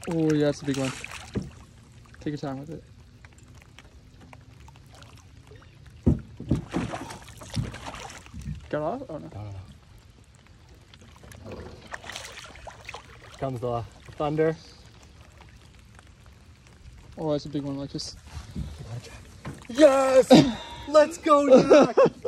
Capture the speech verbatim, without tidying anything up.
Oh yeah, it's a big one. Take your time with it. Got off? Oh no. No, no, no. Comes the thunder. Oh, that's a big one, like just. Yes! Let's go, Jack!